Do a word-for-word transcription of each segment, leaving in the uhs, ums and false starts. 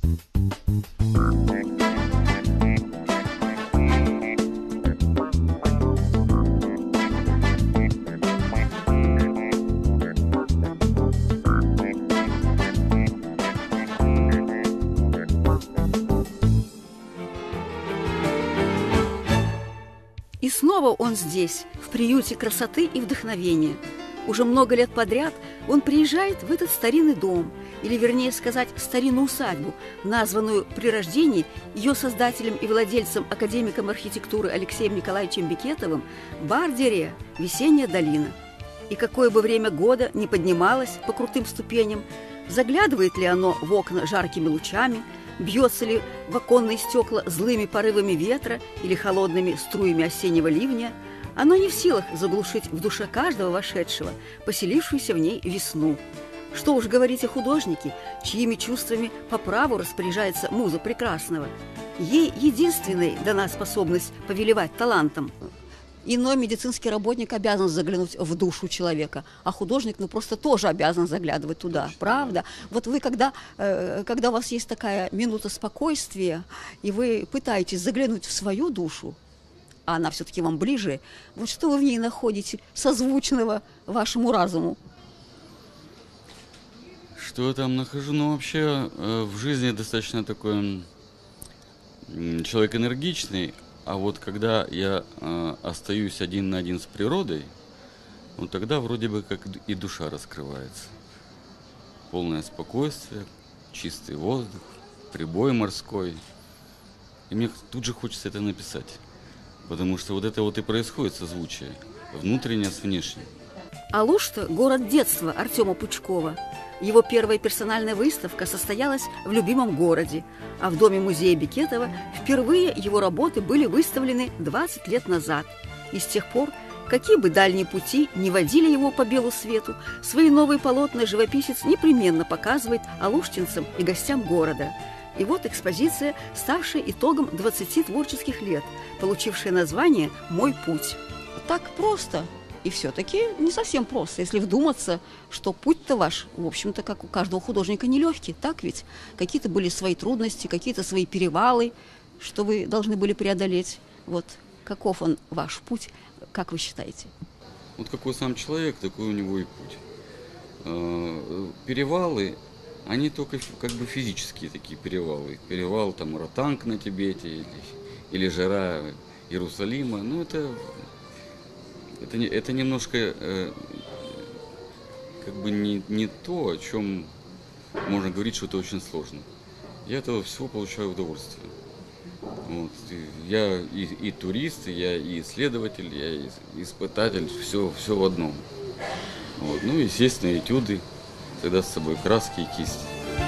И снова он здесь, в приюте красоты и вдохновения. Уже много лет подряд он приезжает в этот старинный дом, или, вернее сказать, старинную усадьбу, названную при рождении ее создателем и владельцем, академиком архитектуры Алексеем Николаевичем Бекетовым, Бардере, «Весенняя долина». И какое бы время года не поднималось по крутым ступеням, заглядывает ли оно в окна жаркими лучами, бьется ли в оконные стекла злыми порывами ветра или холодными струями осеннего ливня, оно не в силах заглушить в душе каждого вошедшего поселившуюся в ней весну. Что уж говорить о художнике, чьими чувствами по праву распоряжается муза прекрасного. Ей единственной дана способность повелевать талантом. Иной медицинский работник обязан заглянуть в душу человека, а художник ну, просто тоже обязан заглядывать туда, правда? Вот вы, когда, э, когда у вас есть такая минута спокойствия, и вы пытаетесь заглянуть в свою душу, а она все-таки вам ближе, вот что вы в ней находите созвучного вашему разуму? Что я там нахожу? Ну, вообще, э, в жизни достаточно такой э, человек энергичный. А вот когда я э, остаюсь один на один с природой, вот тогда вроде бы как и душа раскрывается. Полное спокойствие, чистый воздух, прибой морской. И мне тут же хочется это написать. Потому что вот это вот и происходит созвучие. Внутреннее с внешним. Алушта – город детства Артема Пучкова. Его первая персональная выставка состоялась в любимом городе, а в доме-музея Бекетова впервые его работы были выставлены двадцать лет назад. И с тех пор, какие бы дальние пути не водили его по белу свету, свои новые полотна живописец непременно показывает алуштинцам и гостям города. И вот экспозиция, ставшая итогом двадцати творческих лет, получившая название «Мой путь». Так просто. И все-таки не совсем просто, если вдуматься, что путь-то ваш, в общем-то, как у каждого художника, нелегкий, так ведь? Какие-то были свои трудности, какие-то свои перевалы, что вы должны были преодолеть. Вот каков он, ваш путь, как вы считаете? Вот какой сам человек, такой у него и путь. Перевалы, они только как бы физические такие перевалы. Перевал там Ротанг на Тибете или, или жара Иерусалима, ну это... Это, не, это немножко э, как бы не, не то, о чем можно говорить, что это очень сложно. Я этого всего получаю удовольствие. Вот. Я и, и турист, и я и исследователь, я и испытатель, все, все в одном. Вот. Ну, естественно, этюды, тогда с собой краски и кисти.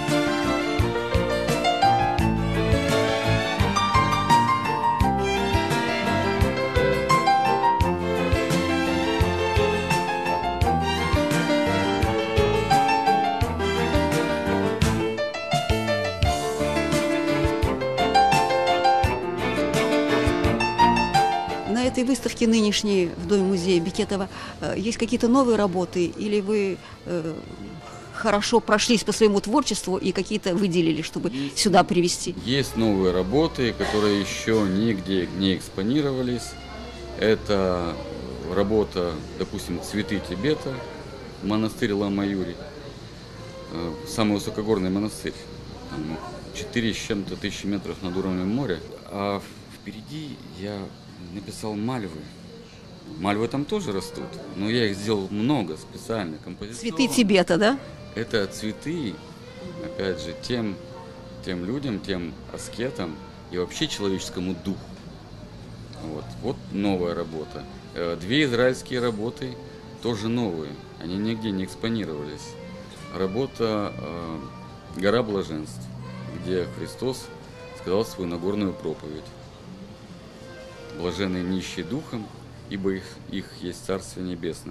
На этой выставке нынешней в Доме-музея Бекетова есть какие-то новые работы, или вы э, хорошо прошлись по своему творчеству и какие-то выделили, чтобы есть, сюда привезти? Есть новые работы, которые еще нигде не экспонировались. Это работа, допустим, «Цветы Тибета», монастырь Лама-Юри, самый высокогорный монастырь, там четыре с чем-то тысячи метров над уровнем моря. А впереди я написал мальвы. Мальвы там тоже растут, но я их сделал много специально, композиционно. Цветы Тибета, да? Это цветы, опять же, тем, тем людям, тем аскетам и вообще человеческому духу. Вот, вот новая работа. Две израильские работы тоже новые, они нигде не экспонировались. Работа э, «Гора блаженств», где Христос сказал свою Нагорную проповедь. «Блаженные нищие духом, ибо их, их есть Царствие Небесное».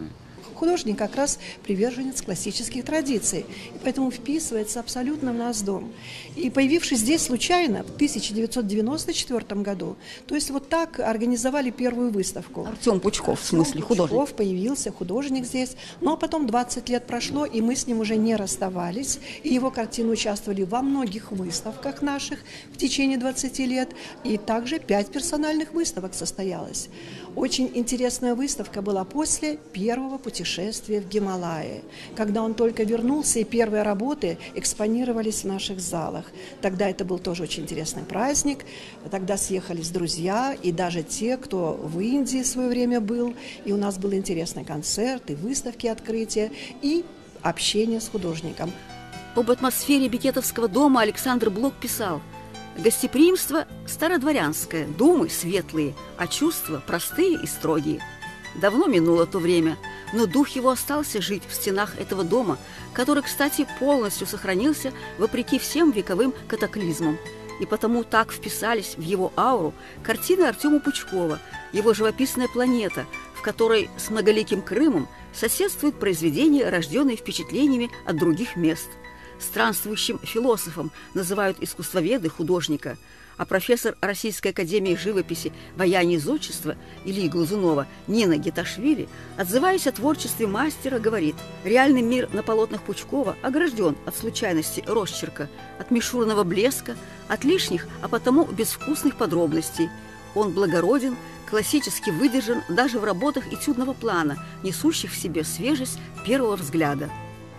художник как раз приверженец классических традиций, и поэтому вписывается абсолютно в наш дом. И появившись здесь случайно в тысяча девятьсот девяносто четвёртом году, то есть вот так организовали первую выставку. Артем Пучков, в смысле, художник. Пучков появился, художник здесь, но потом двадцать лет прошло, и мы с ним уже не расставались, и его картины участвовали во многих выставках наших в течение двадцати лет, и также пять персональных выставок состоялось. Очень интересная выставка была после первого путешествия в Гималаи, когда он только вернулся, и первые работы экспонировались в наших залах. Тогда это был тоже очень интересный праздник, тогда съехались друзья, и даже те, кто в Индии в свое время был, и у нас был интересный концерт, и выставки открытия, и общение с художником. Об атмосфере Бекетовского дома Александр Блок писал: «Гостеприимство стародворянское, думы светлые, а чувства простые и строгие. Давно минуло то время, но дух его остался жить в стенах этого дома, который, кстати, полностью сохранился вопреки всем вековым катаклизмам. И потому так вписались в его ауру картины Артема Пучкова, его живописная планета, в которой с многоликим Крымом соседствуют произведения, рожденные впечатлениями от других мест. Странствующим философом называют искусствоведы художника, а профессор Российской академии живописи вояния зодчества Ильи Глазунова Нина Геташвили, отзываясь о творчестве мастера, говорит: реальный мир на полотнах Пучкова огражден от случайности росчерка, от мишурного блеска, от лишних, а потому безвкусных подробностей. Он благороден, классически выдержан даже в работах этюдного плана, несущих в себе свежесть первого взгляда».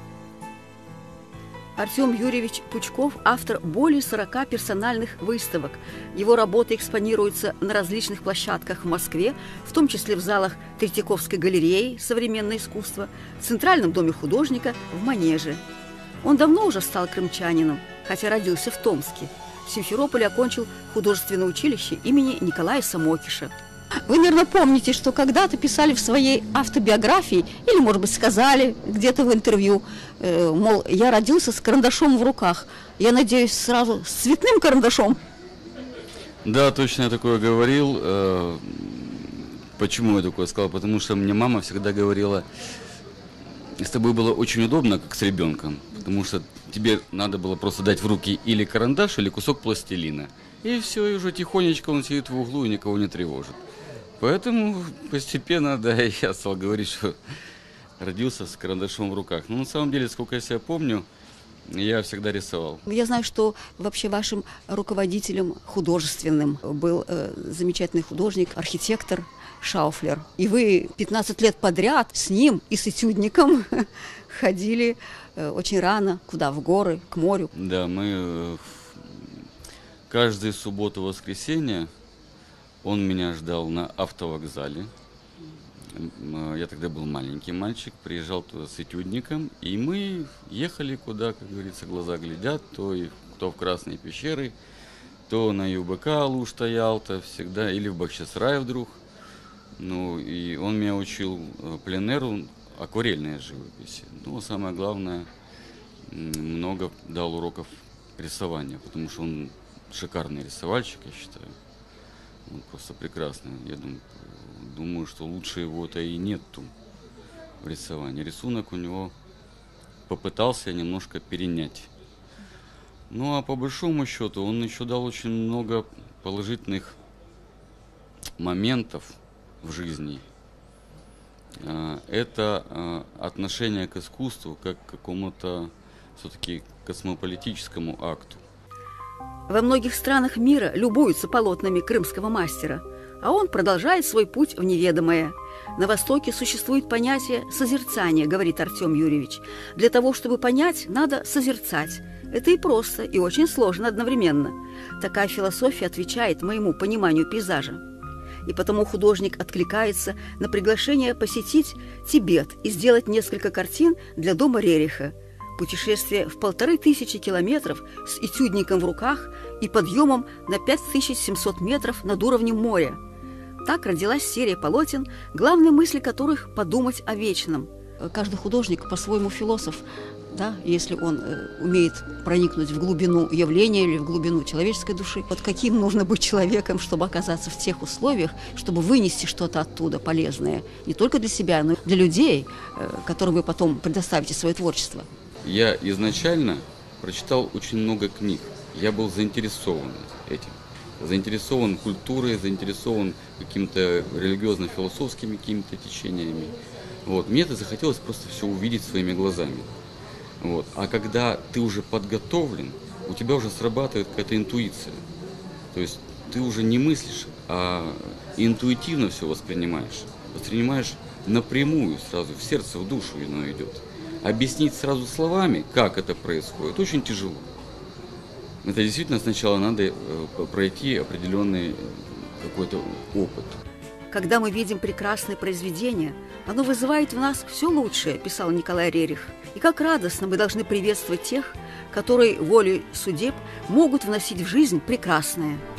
Артем Юрьевич Пучков – автор более сорока персональных выставок. Его работы экспонируются на различных площадках в Москве, в том числе в залах Третьяковской галереи «Современное искусство», в Центральном доме художника, в Манеже. Он давно уже стал крымчанином, хотя родился в Томске. В Симферополе окончил художественное училище имени Николая Самокиша. Вы, наверное, помните, что когда-то писали в своей автобиографии, или, может быть, сказали где-то в интервью, э, мол, я родился с карандашом в руках. Я надеюсь, сразу с цветным карандашом? Да, точно я такое говорил. Э, почему я такое сказал? Потому что мне мама всегда говорила, с тобой было очень удобно, как с ребенком, потому что тебе надо было просто дать в руки или карандаш, или кусок пластилина. И все, и уже тихонечко он сидит в углу и никого не тревожит. Поэтому постепенно, да, я стал говорить, что родился с карандашом в руках. Но на самом деле, сколько я себя помню, я всегда рисовал. Я знаю, что вообще вашим руководителем художественным был э, замечательный художник, архитектор Шауфлер. И вы пятнадцать лет подряд с ним и с этюдником ходили э, очень рано, куда, в горы, к морю. Да, мы э, каждую субботу-воскресенье он меня ждал на автовокзале. Я тогда был маленький мальчик, приезжал туда с этюдником, и мы ехали куда, как говорится, глаза глядят, то и кто в Красные пещеры, то на ЮБК Алушта-Ялта всегда, или в Бахчисарай вдруг. Ну, и он меня учил пленэру, акварельной живописи. Ну, самое главное, много дал уроков рисования, потому что он шикарный рисовальщик, я считаю. Он просто прекрасный. Я думаю, думаю, что лучше его-то и нету в рисовании. Рисунок у него попытался немножко перенять. Ну, а по большому счету он еще дал очень много положительных моментов в жизни. Это отношение к искусству как к какому-то все-таки космополитическому акту. Во многих странах мира любуются полотнами крымского мастера, а он продолжает свой путь в неведомое. На Востоке существует понятие созерцания, говорит Артем Юрьевич. Для того, чтобы понять, надо созерцать. Это и просто, и очень сложно одновременно. Такая философия отвечает моему пониманию пейзажа. И потому художник откликается на приглашение посетить Тибет и сделать несколько картин для дома Рериха. Путешествие в полторы тысячи километров с этюдником в руках и подъемом на пять тысяч семьсот метров над уровнем моря. Так родилась серия полотен, главная мысль которых – подумать о вечном. Каждый художник по-своему философ. да, если он э, умеет проникнуть в глубину явления или в глубину человеческой души. Вот каким нужно быть человеком, чтобы оказаться в тех условиях, чтобы вынести что-то оттуда полезное, не только для себя, но и для людей, э, которым вы потом предоставите свое творчество. Я изначально прочитал очень много книг. Я был заинтересован этим. Заинтересован культурой, заинтересован какими-то религиозно-философскими какими-то течениями. Вот. Мне это захотелось просто все увидеть своими глазами. Вот. А когда ты уже подготовлен, у тебя уже срабатывает какая-то интуиция. То есть ты уже не мыслишь, а интуитивно все воспринимаешь. Воспринимаешь напрямую, сразу в сердце, в душу оно идет. Объяснить сразу словами, как это происходит, очень тяжело. Это действительно сначала надо пройти определенный какой-то опыт. Когда мы видим прекрасное произведение, оно вызывает в нас все лучшее, писал Николай Рерих. И как радостно мы должны приветствовать тех, которые волей судеб могут вносить в жизнь прекрасное.